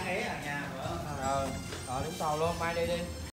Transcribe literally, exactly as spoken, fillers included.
é à nhà phải không? Ờ, rồi đúng rồi luôn, mai đi đi.